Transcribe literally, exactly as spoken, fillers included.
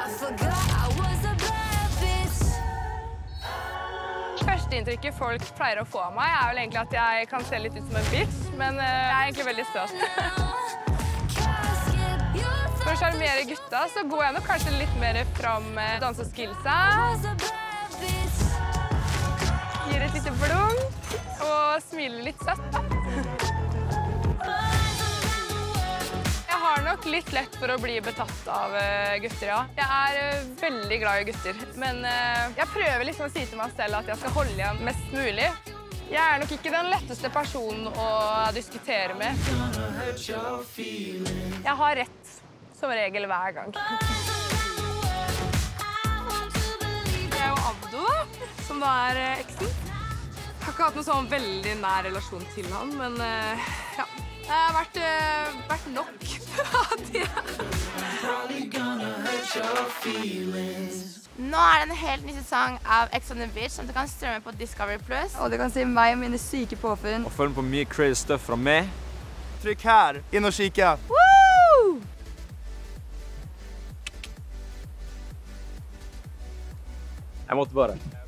Førsteinntrykket folk pleier å få av meg er vel egentlig at jeg kan se litt ut som en bitch, men jeg er egentlig veldig søt. For å sjarmere gutta så går jeg nok kanskje litt mer fram med danseskillsa. Gir et lite blunk og smiler litt søtt, da. Jeg har nok litt lett for å bli betatt av gutter, ja. Jeg er veldig glad i gutter, men jeg prøver liksom å si til meg selv at jeg skal holde igjen mest mulig. Jeg er nok ikke den letteste personen å diskutere med. Jeg har rett som regel hver gang. Det er jo Abdo, som da er eksen. Jeg har ikke hatt noen sånn veldig nær relasjon til han, men ja. Det har vært, uh, vært nok av det. Nå er det en helt ny sesong av Ex on the Beach som du kan strømme på Discovery Plus. Og du kan se meg og mine syke påfunn. Og følg med på mye crazy stuff fra meg. Trykk her, inn og kika. Woo! Jeg måtte bare.